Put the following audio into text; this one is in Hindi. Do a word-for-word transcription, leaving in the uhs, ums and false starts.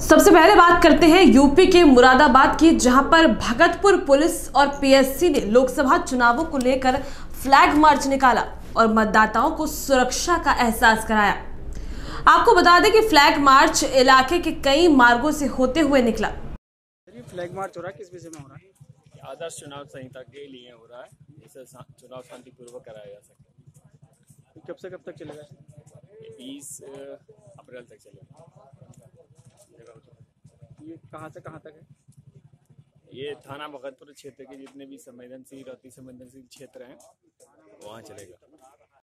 सबसे पहले बात करते हैं यूपी के मुरादाबाद की, जहां पर भगतपुर पुलिस और पीएससी ने लोकसभा चुनावों को लेकर फ्लैग मार्च निकाला और मतदाताओं को सुरक्षा का एहसास कराया। आपको बता दें कि फ्लैग मार्च इलाके के कई मार्गों से होते हुए निकला। फ्लैग मार्च हो रहा है, किस विषय में हो रहा है? आदर्श चुनाव संहिता के लिए हो रहा है, जिससे चुनाव शांतिपूर्वक कराया जा सके। कब से कब तक चलेगा? बीस अप्रैल तक चलेगा। ये कहाँ से कहाँ तक है? ये थाना भगतपुर क्षेत्र के जितने भी संवेदनशील अति संवेदनशील क्षेत्र हैं वहाँ चलेगा।